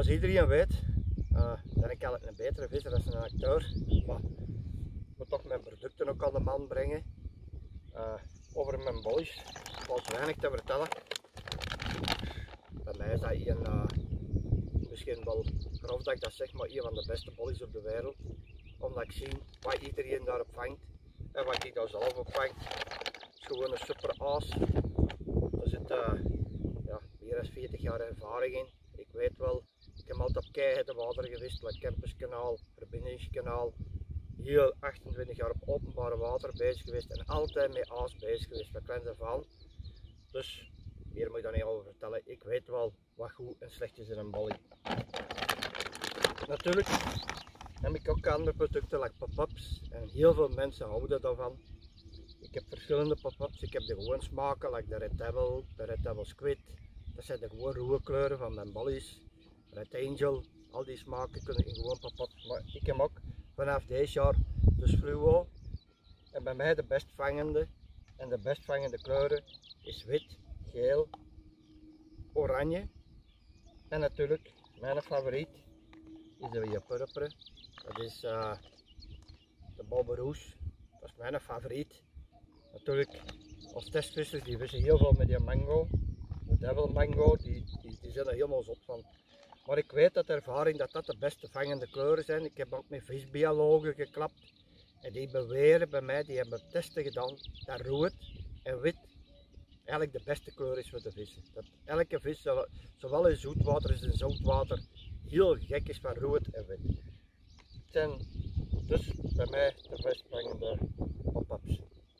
Zoals iedereen weet, ben ik eigenlijk een betere visser dan een acteur, maar ik moet toch mijn producten ook aan de man brengen. Over mijn bollies valt weinig te vertellen. Bij mij is dat misschien wel grof dat ik dat zeg, maar een van de beste bollies op de wereld. Omdat ik zie wat iedereen daarop vangt en wat ik daar zelf op vang. Het is gewoon een super aas. Er zit meer dan 40 jaar ervaring in. Ik weet wel, ik heb altijd op keihete water geweest, like Kemperskanaal, Verbindingskanaal. Heel 28 jaar op openbare water bezig geweest en altijd met aas bezig geweest, van kleins af aan. Dus hier moet ik dan niet over vertellen. Ik weet wel wat goed en slecht is in een bollie. Natuurlijk heb ik ook andere producten, like pop-ups, en heel veel mensen houden daarvan. Ik heb verschillende pop-ups. Ik heb de gewoon smaken, like de Red Devil Squid. Dat zijn de gewoon ruwe kleuren van mijn bollies. Red Angel, al die smaken kunnen in gewoon pop-ups. Maar ik heb ook vanaf deze jaar dus fluo. En bij mij de best vangende en de best vangende kleuren is wit, geel, oranje. En natuurlijk mijn favoriet is de Japurpere. Dat is de Barbaroes. Dat is mijn favoriet. Natuurlijk, als testvissers die vissen heel veel met die mango. De Devil Mango, die zijn er helemaal zot van. Maar ik weet uit ervaring dat dat de beste vangende kleuren zijn. Ik heb ook met visbiologen geklapt. En die beweren bij mij, die hebben testen gedaan, dat rood en wit eigenlijk de beste kleur is voor de vissen. Dat elke vis, zowel in zoetwater als in zoutwater, heel gek is van rood en wit. Het zijn dus bij mij de best vangende pop-ups.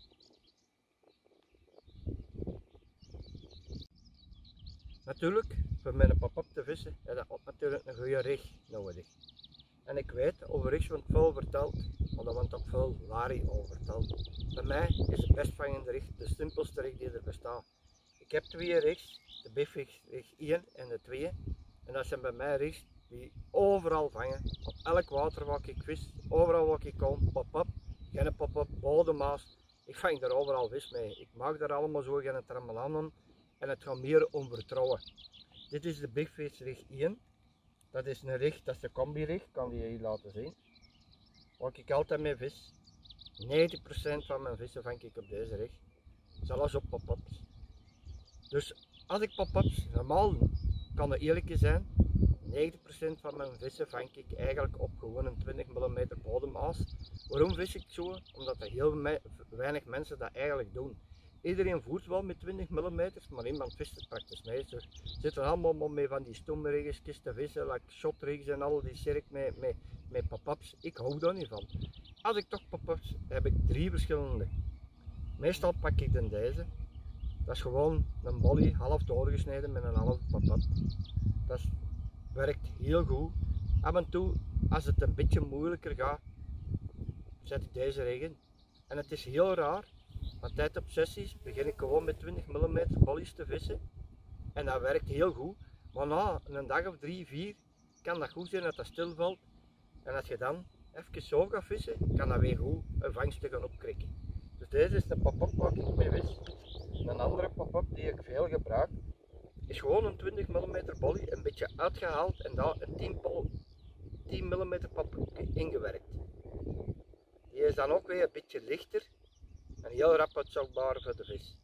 Natuurlijk, voor mijn pop-up te vissen, heb je natuurlijk een goede rig nodig. En ik weet, over rigs wordt veel verteld, maar er wordt ook veel larie over verteld. Bij mij is de best vangende rig de simpelste rig die er bestaat. Ik heb twee rigs, de Biffig rig 1 en de 2. En dat zijn bij mij rigs die overal vangen, op elk water waar ik vis, overal waar ik kom, pop-up, geen pop-up, bodemaas. Ik vang er overal vis mee. Ik maak er allemaal zo geen trammelanden en het gaat meer om vertrouwen. Dit is de Big Fish rig 1. Dat is een rig, dat is de combi-rig, kan die hier laten zien. Waar ik altijd mee vis. 90% van mijn vissen vang ik op deze rig. Zelfs op pop-ups. Dus als ik pop-ups, normaal kan het eerlijk zijn, 90% van mijn vissen vang ik eigenlijk op gewoon een 20 mm bodemaas. Waarom vis ik zo? Omdat er heel weinig mensen dat eigenlijk doen. Iedereen voert wel met 20 mm, maar niemand vist het praktisch mee. Ze zitten allemaal mee van die stomme riggetjes te vissen, like shotrigs en al die cirk met pop-ups. Ik hou daar niet van. Als ik toch pop-ups heb ik 3 verschillende. Meestal pak ik deze. Dat is gewoon een bolly half doorgesneden met een half pop-up. Dat werkt heel goed. Af en toe, als het een beetje moeilijker gaat, zet ik deze rig in. En het is heel raar. Want tijd op sessies begin ik gewoon met 20 mm bollies te vissen en dat werkt heel goed, maar na een dag of 3, 4 kan dat goed zijn dat dat stilvalt en als je dan even zo gaat vissen, kan dat weer goed een vangst te gaan opkrikken. Dus deze is de pop-up waar ik mee vis. Een andere pop-up die ik veel gebruik is gewoon een 20 mm bolly, een beetje uitgehaald en daar een 10 mm pop-up ingewerkt. Die is dan ook weer een beetje lichter en heel rap uitzoekbaar voor de vis.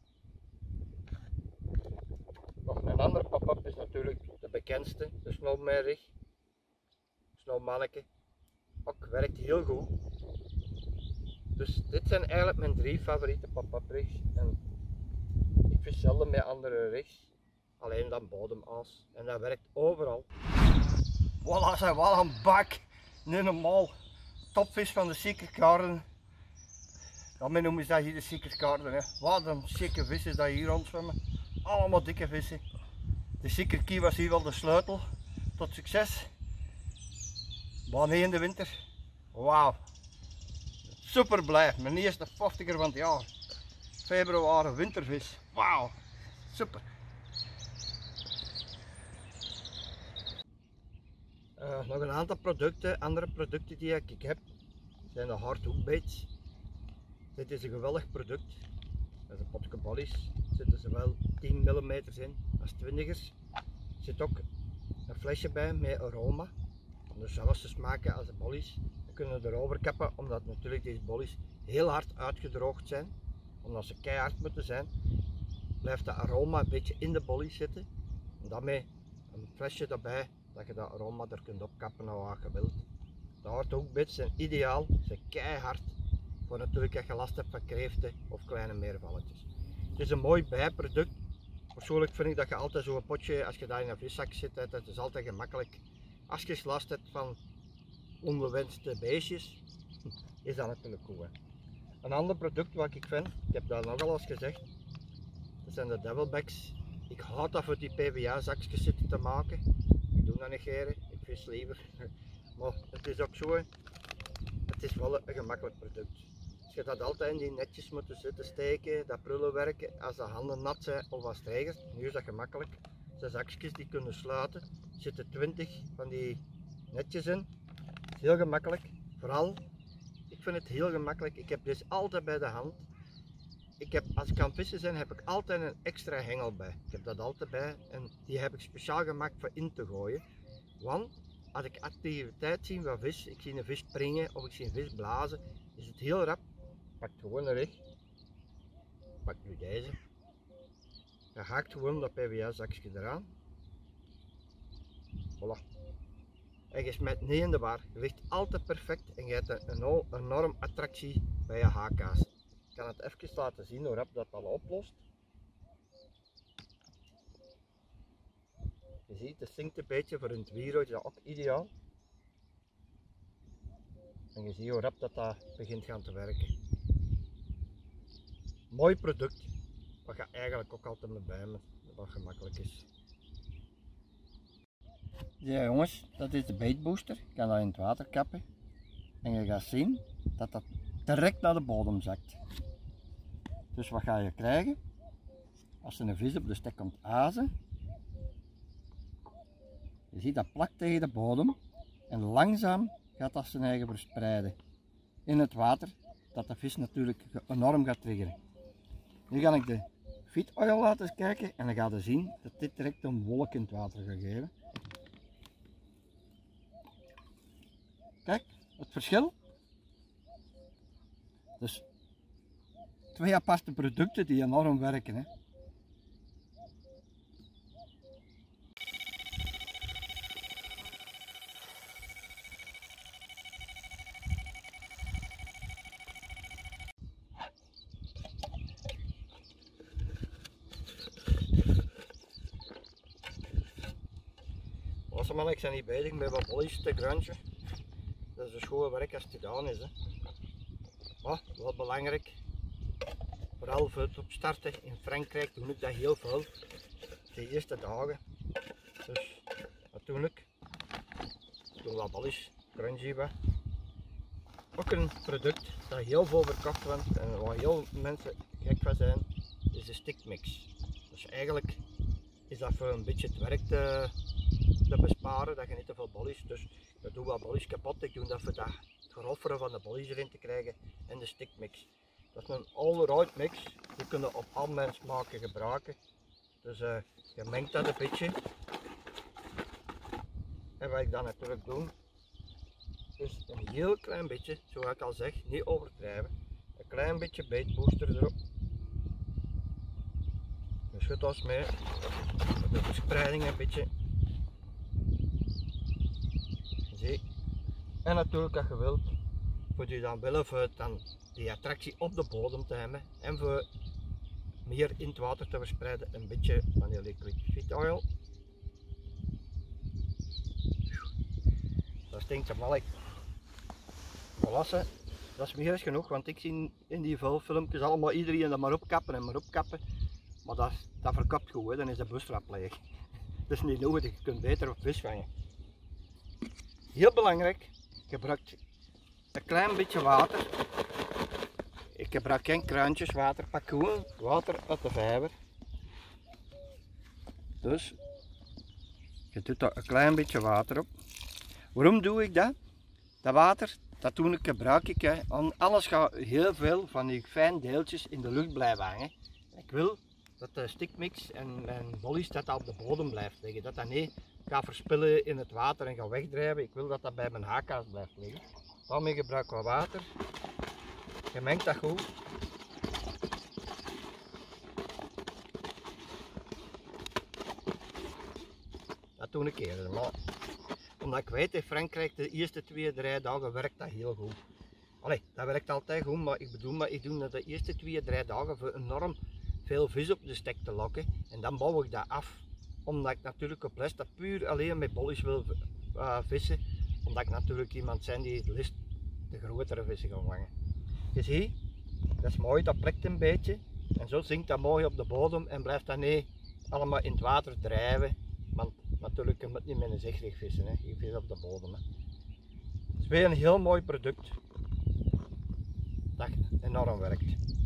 Nog een andere pop-up is natuurlijk de bekendste, de Snowman-rig. Snowmanneke. Ook werkt heel goed. Dus dit zijn eigenlijk mijn 3 favoriete pop-up rigs. En ik vis zelden met andere rigs, alleen dan bodemaas. En dat werkt overal. Voilà, zijn wel een bak. Niet normaal. Topvis van de Secret Garden. Daarmee noemen ze dat hier de Secret Garden. Hè. Wat een chique vissen dat hier rondzwemmen. Allemaal dikke vissen. De Secret Key was hier wel de sleutel tot succes. Wanneer in de winter. Wauw. Super blij. Mijn eerste 50er van het jaar. Februari wintervis. Wauw. Super. Nog een aantal producten, andere producten die ik heb, zijn de hardhook baits. Dit is een geweldig product. Dat is een potje bollies. Er zitten zowel 10 mm in als 20ers. Er zit ook een flesje bij met aroma, om dezelfde te smaken als de bollies. Dan kunnen we erover kappen, omdat natuurlijk deze bollies heel hard uitgedroogd zijn. Omdat ze keihard moeten zijn, blijft de aroma een beetje in de bollies zitten. En daarmee een flesje erbij, dat je dat aroma er kunt opkappen naar wat je wilt. De hardhoekbits zijn ideaal, ze zijn keihard. Voor natuurlijk als je last hebt van kreeften of kleine meervalletjes. Het is een mooi bijproduct. Persoonlijk vind ik dat je altijd zo'n potje, als je daar in een viszak zit, dat is altijd gemakkelijk. Als je last hebt van ongewenste beestjes, is dat natuurlijk goed. Hè. Een ander product wat ik vind, ik heb dat nogal eens gezegd, dat zijn de devilbacks. Ik houd dat voor die PVA zakjes zitten te maken. Ik doe dat niet graag, ik vis liever. Maar het is ook zo, het is wel een gemakkelijk product. Als je dat altijd in die netjes moet zitten steken, dat prullenwerken, als de handen nat zijn of als het regent, nu is dat gemakkelijk. De zakjes die kunnen sluiten, er zitten 20 van die netjes in. Het is heel gemakkelijk, vooral, ik vind het heel gemakkelijk. Ik heb dus altijd bij de hand. Als ik aan het vissen ben, heb ik altijd een extra hengel bij. Ik heb dat altijd bij en die heb ik speciaal gemaakt voor in te gooien. Want als ik activiteit zie van vis, ik zie een vis springen of ik zie een vis blazen, is het heel rap. Pak gewoon een rig. Pak nu deze. Je haakt gewoon dat PVA zakje eraan. Voilà. En je smijt niet in de war. Je ligt altijd perfect en je hebt een enorm attractie bij je haakkaas. Ik kan het even laten zien hoe rap dat al oplost. Je ziet, het zinkt een beetje voor een wierood, is dat ook ideaal. En je ziet hoe rap dat begint gaan te werken. Mooi product, wat je eigenlijk ook altijd mee bij me, wat gemakkelijk is. Ja jongens, dat is de baitbooster. Je kan dat in het water kappen. En je gaat zien dat dat direct naar de bodem zakt. Dus wat ga je krijgen? Als er een vis op de stek komt azen. Je ziet dat plakt tegen de bodem. En langzaam gaat dat zijn eigen verspreiden. In het water, dat de vis natuurlijk enorm gaat triggeren. Nu ga ik de feed oil laten kijken en dan ga je zien dat dit direct een wolk in het water gaat geven. Kijk, het verschil. Dus twee aparte producten die enorm werken. Hè. Man, ik ben niet bezig met wat bollies te crunchen. Dat is een schoon werk als het gedaan is. Hè. Maar wat belangrijk, vooral voor het opstarten in Frankrijk doe ik dat heel veel. De eerste dagen. Dus natuurlijk doen we wat bollies, crunchy wat. Ook een product dat heel veel verkocht wordt en waar heel mensen gek van zijn, is de stickmix. Dus eigenlijk is dat voor een beetje het werk te besparen, dat je niet te veel bollies, dus ik doe wat bollies kapot, ik doe dat voor dat groffere van de bollies erin te krijgen en de stickmix. Dat is een all-round mix, die kunnen op al mijn smaken gebruiken, dus je mengt dat een beetje. En wat ik dan natuurlijk doe, is een heel klein beetje, zoals ik al zeg, niet overdrijven, een klein beetje baitbooster erop. Je schudt ons mee, de verspreiding een beetje. Zie. En natuurlijk als je wilt, voor je dan willen voor dan die attractie op de bodem te hebben en voor meer in het water te verspreiden, een beetje van die liquid feed oil. Dat stinkt de melk. Voilà, dat is meer dan genoeg, want ik zie in die filmpjes allemaal iedereen dat maar opkappen en maar opkappen. Maar dat verkapt goed, hè. Dan is de busstrap leeg. Dat is niet nodig, je kunt beter op vis vangen. Heel belangrijk, gebruik een klein beetje water. Ik gebruik geen kruintjes water, pak gewoon water uit de vijver. Dus je doet er een klein beetje water op. Waarom doe ik dat? Dat water, dat gebruik ik. Hè. Anders gaat heel veel van die fijne deeltjes in de lucht blijven hangen. Ik wil dat de stickmix en mijn bollies dat op de bodem blijft liggen. Dat dat niet ga verspillen in het water en ga wegdrijven. Ik wil dat dat bij mijn haakkaas blijft liggen. Daarmee gebruik ik wat water. Je mengt dat goed. Dat doe ik eerder, maar omdat ik weet in Frankrijk de eerste 2, 3 dagen werkt dat heel goed. Allee, dat werkt altijd goed, maar ik bedoel, ik doe dat de eerste 2, 3 dagen voor enorm veel vis op de stek te lokken en dan bouw ik dat af. Omdat ik natuurlijk op les dat puur alleen met bollies wil vissen, omdat ik natuurlijk iemand ben die het liefst de grotere vissen gaan vangen. Je ziet, dat is mooi, dat plekt een beetje en zo zinkt dat mooi op de bodem en blijft dat niet allemaal in het water drijven. Want natuurlijk kun je het niet met een zegrig vissen, hè. Je vis op de bodem. Hè. Het is weer een heel mooi product dat enorm werkt.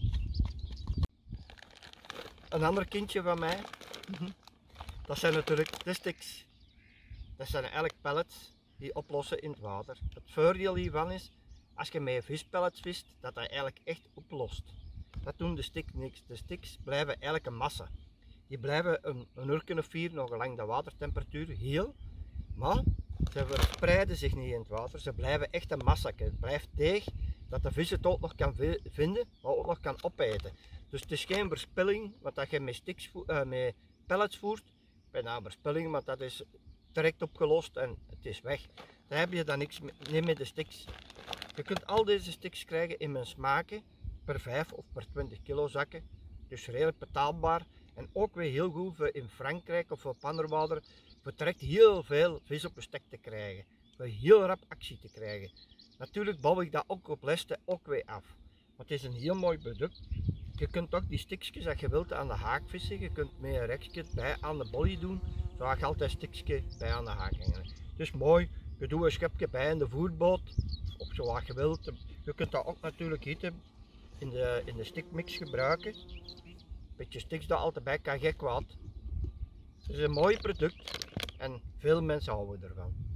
Een ander kindje van mij, dat zijn natuurlijk de sticks. Dat zijn eigenlijk pellets die oplossen in het water. Het voordeel hiervan is, als je met vispellets vist, dat dat eigenlijk echt oplost. Dat doen de sticks niks. De sticks blijven eigenlijk een massa. Die blijven een uur of 4 nog lang de watertemperatuur heel, maar ze verspreiden zich niet in het water. Ze blijven echt een massa. Het blijft deeg dat de vis het ook nog kan vinden, maar ook nog kan opeten. Dus het is geen verspilling, wat dat je met pellets voert. Bijna verspilling, want dat is direct opgelost en het is weg. Daar heb je dan niks niet met de sticks. Je kunt al deze sticks krijgen in mijn smaken per 5 of per 20 kilo zakken. Dus redelijk betaalbaar. En ook weer heel goed voor in Frankrijk of op Pannerwater voor direct heel veel vis op een stek te krijgen. Voor heel rap actie te krijgen. Natuurlijk bouw ik dat ook op lesten ook weer af. Want het is een heel mooi product. Je kunt ook die stikjes dat je wilt aan de haak vissen. Je kunt met een rekje bij aan de bolly doen. Zo ga je altijd een stikje bij aan de haak hangen. Dus mooi. Je doet een schepje bij in de voerboot. Of zo wat je wilt. Je kunt dat ook natuurlijk gieten in de stikmix gebruiken. Een beetje stiks dat altijd bij kan gek wat. Het is een mooi product en veel mensen houden ervan.